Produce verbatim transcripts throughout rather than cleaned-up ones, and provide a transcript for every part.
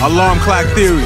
Alarm clock theory.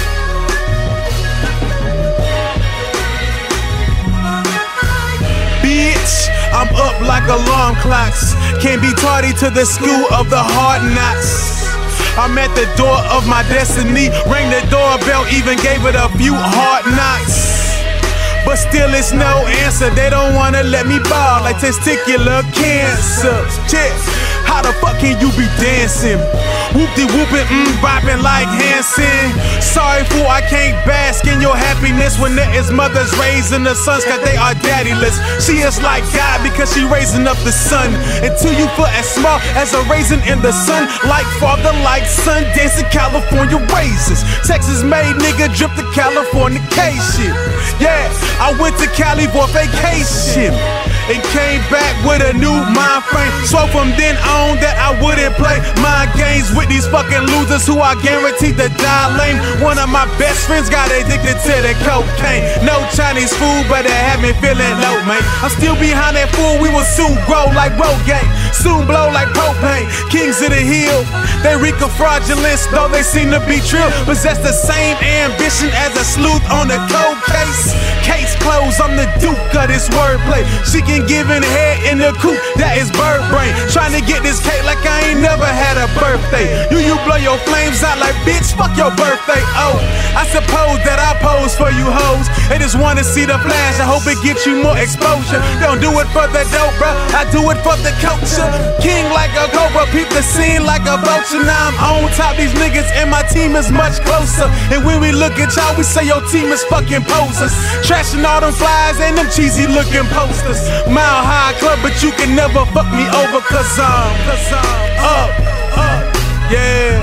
Bitch, I'm up like alarm clocks. Can't be tardy to the school of the hard knocks. I'm at the door of my destiny. Rang the doorbell, even gave it a few hard knocks. But still it's no answer. They don't wanna let me ball like testicular cancer. Check. How the fuck can you be dancing? Whoop-de-whooping, mm, bopping like Hanson. Sorry fool, I can't bask in your happiness when there is mothers raising the sons cause they are daddyless. She is like God because she raising up the sun. Until you feel as small as a raisin in the sun. Like father, like son, dancing California raisins. Texas made nigga drip the Californication. Yeah, I went to Cali for vacation and came back with a new mind frame. So from then on that I wouldn't play mind games with these fucking losers who are guaranteed to die lame. One of my best friends got addicted to the cocaine. No Chinese food, but it had me feeling low, man. I'm still behind that fool, we will soon grow like Rogaine, soon blow like propane. Kings of the hill, they reek of fraudulence, though they seem to be trill. Possess the same ambition as a sleuth on a cold case. Case closed, I'm the duke of this wordplay. She can give in head in the coop, that is bird brain. Trying to get this cake like I ain't never had a birthday. You, you blow your flames out like bitch, fuck your birthday. Oh, I suppose that I pose for you hoes. They just wanna see the flash, I hope it gets you more exposure. Don't do it for the dope, bro, I do it for the culture. King like a cobra, peep the scene like a vulture. Now I'm on top, these niggas and my team is much closer. And when we look at y'all, we say your team is fucking posers. Trashing all them flies and them cheesy looking posters. Mile high club, but you can never fuck me over cause I'm, cause I'm up, up, yeah,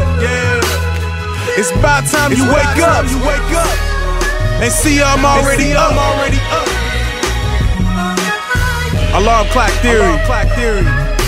yeah. It's about time you wake up, you wake up and see I'm already up, I'm already up. Alarm clock theory, alarm clock theory.